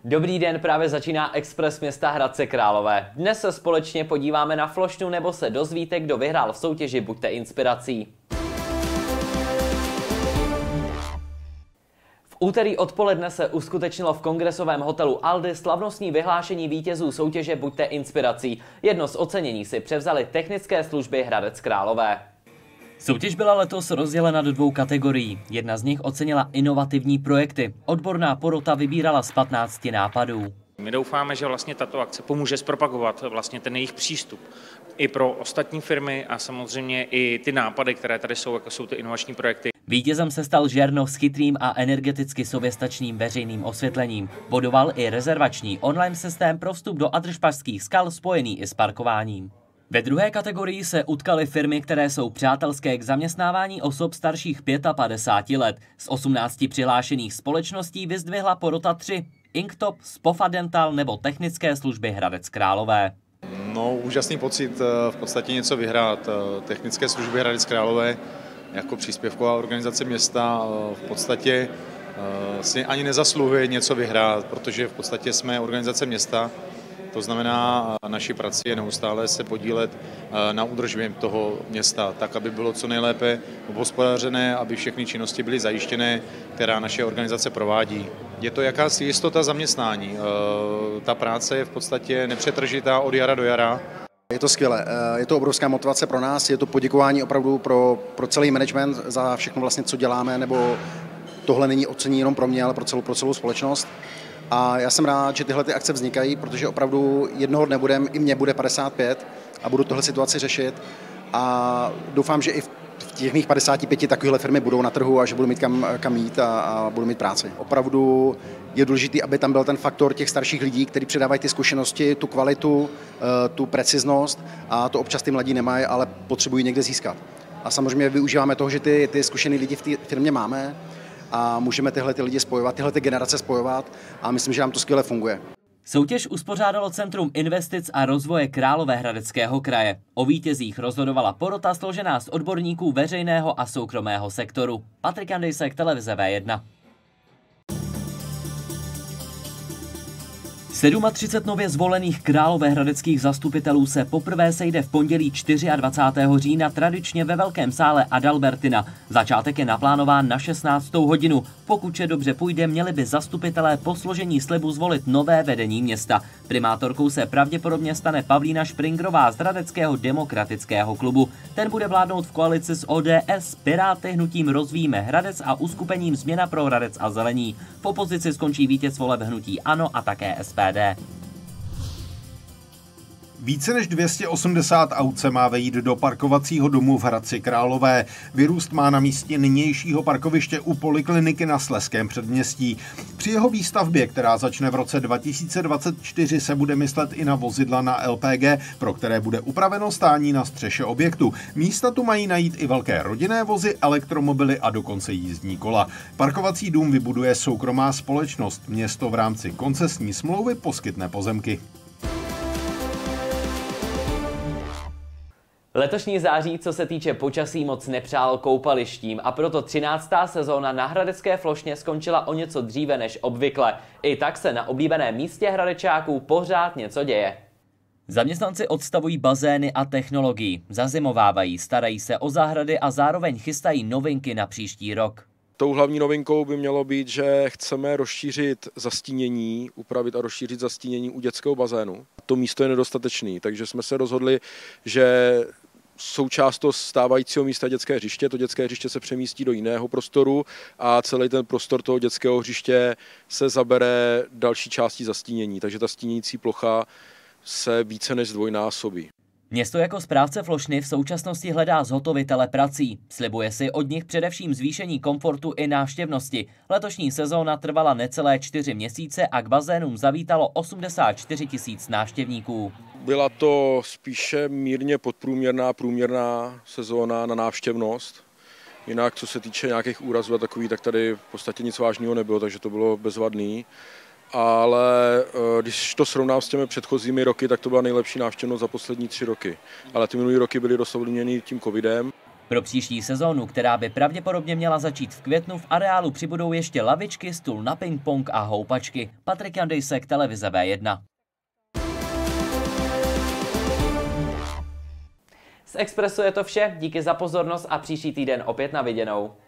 Dobrý den, právě začíná Express města Hradce Králové. Dnes se společně podíváme na Flošnu nebo se dozvíte, kdo vyhrál v soutěži Buďte inspirací. V úterý odpoledne se uskutečnilo v kongresovém hotelu Aldi slavnostní vyhlášení vítězů soutěže Buďte inspirací. Jedno z ocenění si převzaly technické služby Hradec Králové. Soutěž byla letos rozdělena do dvou kategorií. Jedna z nich ocenila inovativní projekty. Odborná porota vybírala z 15 nápadů. My doufáme, že vlastně tato akce pomůže zpropagovat vlastně ten jejich přístup i pro ostatní firmy a samozřejmě i ty nápady, které tady jsou, jako jsou ty inovační projekty. Vítězem se stal Žernov s chytrým a energeticky soběstačným veřejným osvětlením. Bodoval i rezervační online systém pro vstup do Adršpašských skal spojený i s parkováním. Ve druhé kategorii se utkaly firmy, které jsou přátelské k zaměstnávání osob starších 55 let. Z 18 přihlášených společností vyzdvihla porota 3. Inktop, Spofa Dental nebo technické služby Hradec Králové. No, úžasný pocit v podstatě něco vyhrát. Technické služby Hradec Králové jako příspěvková organizace města v podstatě si ani nezasluhuje něco vyhrát, protože v podstatě jsme organizace města. To znamená, naší prací je neustále se podílet na údržbě toho města, tak, aby bylo co nejlépe obhospodařené, aby všechny činnosti byly zajištěné, která naše organizace provádí. Je to jakási jistota zaměstnání. Ta práce je v podstatě nepřetržitá od jara do jara. Je to skvělé, je to obrovská motivace pro nás, je to poděkování opravdu pro celý management za všechno vlastně, co děláme, nebo tohle není ocenění jenom pro mě, ale pro celou společnost. A já jsem rád, že tyhle ty akce vznikají, protože opravdu jednoho dne i mě bude 55 a budu tohle situaci řešit. A doufám, že i v těch mých 55 takovéhle firmy budou na trhu a že budu mít kam jít a budu mít práci. Opravdu je důležité, aby tam byl ten faktor těch starších lidí, kteří předávají ty zkušenosti, tu kvalitu, tu preciznost a to občas ty mladí nemají, ale potřebují někde získat. A samozřejmě využíváme toho, že ty zkušený lidi v té firmě máme a můžeme tyhle lidi spojovat, tyhle generace spojovat a myslím, že nám to skvěle funguje. Soutěž uspořádalo Centrum investic a rozvoje Královéhradeckého kraje. O vítězích rozhodovala porota složená z odborníků veřejného a soukromého sektoru. Patrik Andejsek, televize V1. 37 nově zvolených královéhradeckých zastupitelů se poprvé sejde v pondělí 24. října tradičně ve velkém sále Adalbertina. Začátek je naplánován na 16. hodinu. Pokud vše dobře půjde, měli by zastupitelé po složení slibu zvolit nové vedení města. Primátorkou se pravděpodobně stane Pavlína Špringrová z Hradeckého demokratického klubu. Ten bude vládnout v koalici s ODS, Piráty, hnutím Rozvíjíme Hradec a uskupením Změna pro Hradec a Zelení. V opozici skončí vítěz voleb hnutí ANO a také SPD. Více než 280 aut se má vejít do parkovacího domu v Hradci Králové. Vyrůst má na místě nynějšího parkoviště u polikliniky na Slezském předměstí. Při jeho výstavbě, která začne v roce 2024, se bude myslet i na vozidla na LPG, pro které bude upraveno stání na střeše objektu. Místa tu mají najít i velké rodinné vozy, elektromobily a dokonce jízdní kola. Parkovací dům vybuduje soukromá společnost. Město v rámci koncesní smlouvy poskytne pozemky. Letošní září, co se týče počasí, moc nepřál koupalištím a proto 13. sezóna na hradecké Flošně skončila o něco dříve než obvykle. I tak se na oblíbeném místě hradečáků pořád něco děje. Zaměstnanci odstavují bazény a technologii, zazimovávají, starají se o zahrady a zároveň chystají novinky na příští rok. Tou hlavní novinkou by mělo být, že chceme rozšířit zastínění, upravit a rozšířit zastínění u dětského bazénu. To místo je nedostatečné, takže jsme se rozhodli, že součást toho stávajícího místa dětské hřiště, to dětské hřiště se přemístí do jiného prostoru a celý ten prostor toho dětského hřiště se zabere další částí zastínění, takže ta stínící plocha se více než zdvojnásobí. Město jako správce Flošny v současnosti hledá zhotovitele prací. Slibuje si od nich především zvýšení komfortu i návštěvnosti. Letošní sezóna trvala necelé 4 měsíce a k bazénům zavítalo 84 000 návštěvníků. Byla to spíše mírně průměrná sezóna na návštěvnost. Jinak, co se týče nějakých úrazů a takových, tak tady v podstatě nic vážného nebylo, takže to bylo bezvadný. Ale když to srovnám s těmi předchozími roky, tak to byla nejlepší návštěvnost za poslední 3 roky. Ale ty minulý roky byly dost ovlivněny tím covidem. Pro příští sezónu, která by pravděpodobně měla začít v květnu, v areálu přibudou ještě lavičky, stůl na ping-pong a houpačky. Patrik Jandejsek, televize V1. Z Expressu je to vše, díky za pozornost a příští týden opět na viděnou.